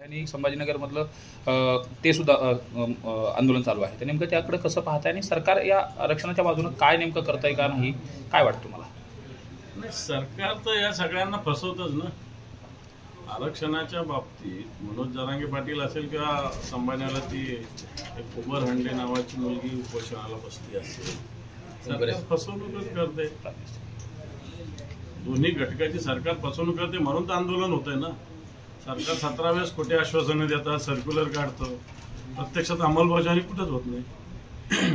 आणि संभाजीनगरमधलं ते सुद्धा आंदोलन चालू आहे. तर नेमकं त्याकडे कसं पाहताय आणि सरकार या आरक्षणाच्या बाजूने काय नेमकं करताय का नाही, काय वाटतं तुम्हाला? नाही, सरकार तर या सगळ्यांना फसवतच ना. आरक्षणाच्या बाबतीत मनोज जरांगे पाटील असेल किंवा संभाजीला ती एक उबर हंडे नावाची मुलगी उपोषणाला बसली असेल, सरकार फसवणूकच करते. दोन्ही घटकाची सरकार फसवणूक करते म्हणून तर आंदोलन होतंय ना. सरकार 17 वेळेस खोटे आश्वासनं देतात, सर्क्युलर काढतं, प्रत्यक्षात अंमलबजावणी कुठंच होत नाही.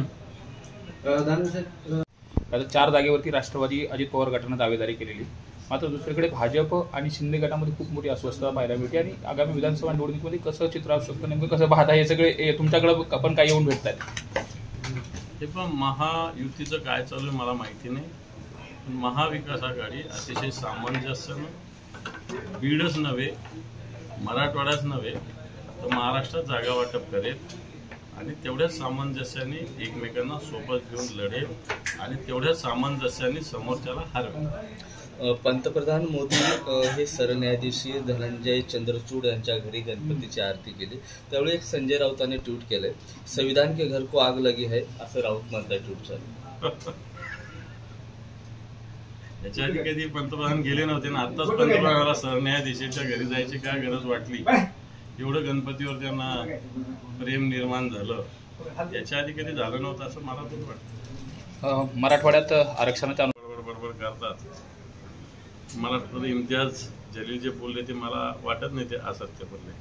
आता 4 जागेवरती राष्ट्रवादी अजित पवार गटानं दावेदारी केलेली, मात्र दुसरीकडे भाजप आणि शिंदे गटामध्ये खूप मोठी अस्वस्थता पाहायला मिळते. आणि आगामी विधानसभा निवडणुकीमध्ये कसं चित्र असू शकतं, नेमकं कसं पाहता? हे सगळे तुमच्याकडे पण काय येऊन भेटत आहेत? हे पण महायुतीचं काय चालू आहे मला माहिती नाही, पण महाविकास आघाडी अतिशय सामंजस्यानं बीडच नव्हे, मराठवाड्याच नव्हे तर महाराष्ट्रात जागा वाटप करेल आणि तेवढ्याच सामंजस्याने एकमेकांना सोबत घेऊन लढेल आणि तेवढ्याच सामंजस्याने समोरच्याला हरवेल. पंतप्रधान मोदी हे सरन्यायाधीश धनंजय चंद्रचूड यांच्या घरी गणपतीची आरती केली. त्यावेळी एक संजय राऊतांनी ट्विट केलंय, संविधान के घर को आग लगी है असं राऊत म्हणतात ट्विटचं. याच्या आधी कधी पंतप्रधान गेले नव्हते ना, आताच पंतप्रधानाला सरन्यायाधीशाच्या घरी जायची काय गरज वाटली? एवढं गणपतीवर त्यांना प्रेम निर्माण झालं, याच्या आधी कधी झालं नव्हतं असं मला तरी वाटतं. मराठवाड्यात आरक्षणाच्या बडबड करतात. मराठवाड्यात इम्तियाज जलील जे बोलले ते मला वाटत नाही ते असत्य बोलले.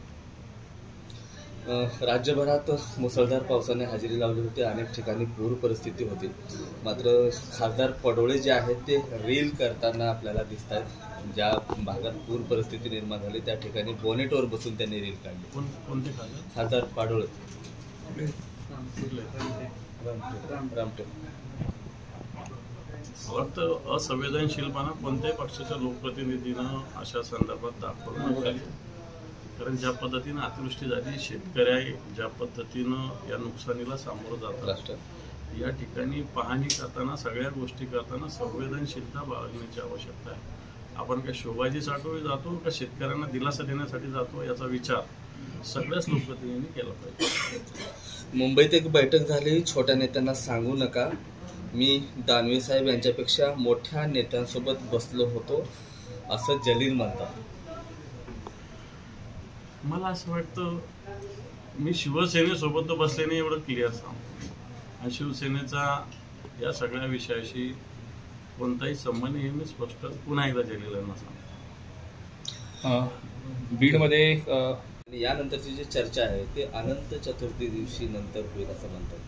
राज्यभरात मुसळधार पावसाने हजेरी लावली होती. अनेक ठिकाणी पूर परिस्थिती होती. मात्र खासदार पडोळे जे आहेत ते रील करताना आपल्याला दिसत आहेत. ज्या भागात पूर परिस्थिती निर्माण झाली त्या ठिकाणी बोनेटवर बसून त्यांनी रील काढली. कोणते खासदार पडोळे? रामटेक. वाटतं असंवेदनशीलपणा कोणत्याही पक्षाच्या लोकप्रतिनिधीनं अशा संदर्भात दाखवलं पाहिजे. कारण ज्या पद्धतीनं अतिवृष्टी झाली, शेतकरी ज्या पद्धतीनं या नुकसानीला सामोरं जातात, या ठिकाणी पाहणी करताना सगळ्या गोष्टी करताना संवेदनशीलता बाळगण्याची आवश्यकता आहे. आपण काय शोभाजीसाठी जातो का शेतकऱ्यांना दिलासा देण्यासाठी जातो याचा विचार सगळ्याच लोकप्रतिनिधींनी केला पाहिजे. मुंबईत एक बैठक झाली, छोट्या नेत्यांना सांगू नका. मी दानवे साहेब यांच्यापेक्षा मोठ्या नेत्यांसोबत बसलो होतो असं जलील म्हणतात. मला असं वाटतं मी शिवसेनेसोबत तर बसले नाही एवढं क्लिअर सांगतो. आणि शिवसेनेचा या सगळ्या विषयाशी कोणताही संबंध हे मी स्पष्ट पुन्हा एकदा जलीलांना सांगतो. बीडमध्ये यानंतरची जी चर्चा आहे ते अनंत चतुर्थी दिवशी नंतर होईल असं म्हणतात.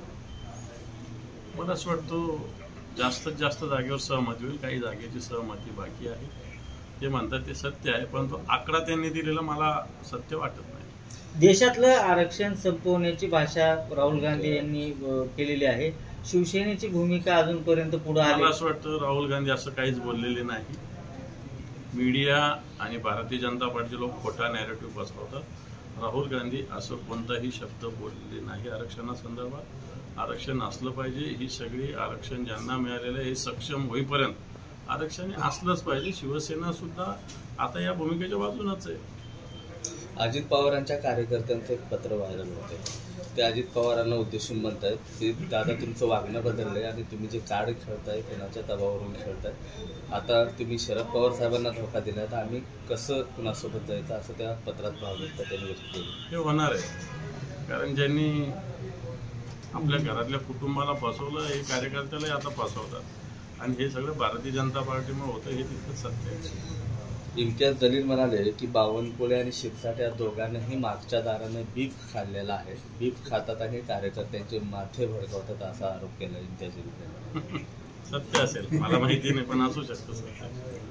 मला असं वाटतं जास्तीत जास्त जागेवर सहमती होईल. काही जागेची सहमती बाकी आहे. ते म्हणतात ते सत्य आहे, पण तो आकडा त्यांनी दिलेला मला सत्य वाटत नाही. देशातलं आरक्षण संपवण्याची भाषा राहुल गांधी यांनी केलेली आहे. शिवसेनेची भूमिका अजूनपर्यंत पुढे आली. मला असं वाटतं राहुल गांधी असं काहीच बोललेले नाही. मीडिया आणि भारतीय जनता पार्टीचे लोक खोटा नॅरेटिव्ह पसरवतात. राहुल गांधी असं कोणताही शब्द बोललेले नाही आरक्षणासंदर्भात. आरक्षण असलं पाहिजे, ही सगळी आरक्षण ज्यांना मिळालेलं आहे हे सक्षम होईपर्यंत आरक्षण असलंच पाहिजे. शिवसेना सुद्धा आता या भूमिकेच्या बाजूनच आहे. अजित पवारांच्या कार्यकर्त्यांचं एक पत्र व्हायरल होते. ते अजित पवारांना उद्देशून म्हणतात की दादा तुमचं वागणं बदललंय आणि तुम्ही जे कार्ड खेळताय कोणाच्या दबावावरून खेळताय. आता तुम्ही शरद पवार साहेबांना धोका दिला तर आम्ही कसं कुणासोबत जायचं असं त्या पत्रात भावनिकता त्यांनी व्यक्त केली. हे होणार आहे, कारण ज्यांनी आपल्या घरातल्या कुटुंबाला फसवलं हे कार्यकर्त्यालाही आता फसवतात आणि हे सगळं भारतीय जनता पार्टीमुळे होतं हे तितकंच सत्य आहे. इम्तियाज जलील म्हणाले की बावनकुळे आणि शिरसाट या दोघांनाही मागच्या दाराने बीफ खाल्लेला आहे. बीफ खातात आणि कार्यकर्त्यांचे माथे भडकवतात असा आरोप केला इम्तियाज जलील. सत्य असेल, मला माहिती नाही, पण असू शकतं सत्य.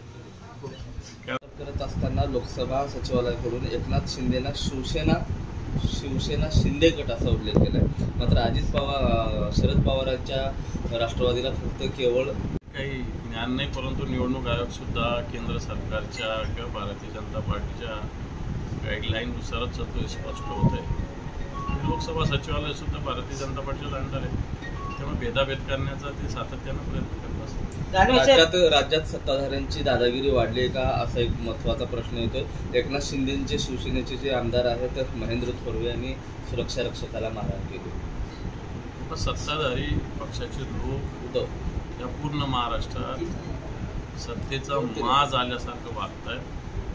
करत असताना लोकसभा सचिवालयाकडून एकनाथ शिंदेना शिवसेना शिंदे गट असा उल्लेख केलाय. मात्र अजित पवार शरद पवारांच्या राष्ट्रवादीला फक्त केवळ काही ज्ञान नाही, परंतु निवडणूक आयोग सुद्धा केंद्र सरकारच्या किंवा भारतीय जनता पार्टीच्या गाईडलाईननुसारच तो स्पष्ट होत आहे. लोकसभा सचिवालय सुद्धा भारतीय जनता पार्टीला अंडर आहे, त्यामुळे भेदाभेद करण्याचा ते सातत्यानं प्रयत्न करतात. नसतं. राज्यात सत्ताधाऱ्यांची दादागिरी वाढली आहे का, असा एक महत्वाचा प्रश्न येतोय. एकनाथ शिंदेचे शिवसेनेचे जे आमदार आहेत तर महेंद्र थोरवे यांनी सुरक्षा रक्षकाला मारहाण केली. आता सत्ताधारी पक्षाचे लोक या पूर्ण महाराष्ट्रात सत्तेचा माज आल्यासारखं वागतायत.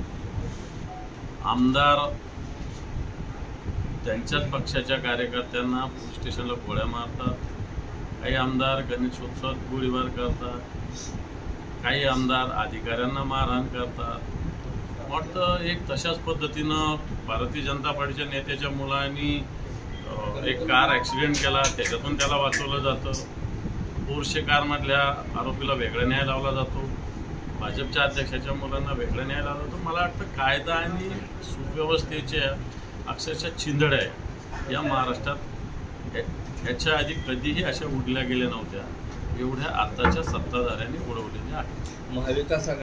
आमदार त्यांच्याच पक्षाच्या कार्यकर्त्यांना पोलीस स्टेशनला गोळ्या मारतात. काही आमदार गणेशोत्सवात गोळीबार करतात. काही आमदार अधिकाऱ्यांना मारहाण करतात. वाटतं एक तशाच पद्धतीनं भारतीय जनता पार्टीच्या नेत्याच्या मुलांनी एक कार ॲक्सिडेंट केला, त्याच्यातून त्याला वाचवलं जातं. पोर्शे कारमधल्या आरोपीला वेगळा न्याय लावला जातो. भाजपच्या अध्यक्षाच्या मुलांना वेगळा न्याय लावला जातो. मला वाटतं कायदा आणि सुव्यवस्थेच्या अक्षरशः चिंधड्या आहे या महाराष्ट्रात ह्याच्या आधी कधीही अशा उडल्या गेल्या नव्हत्या. एवढ्या आताच्या सत्ताधाऱ्यांनी उडवलेल्या आहेत. महाविकास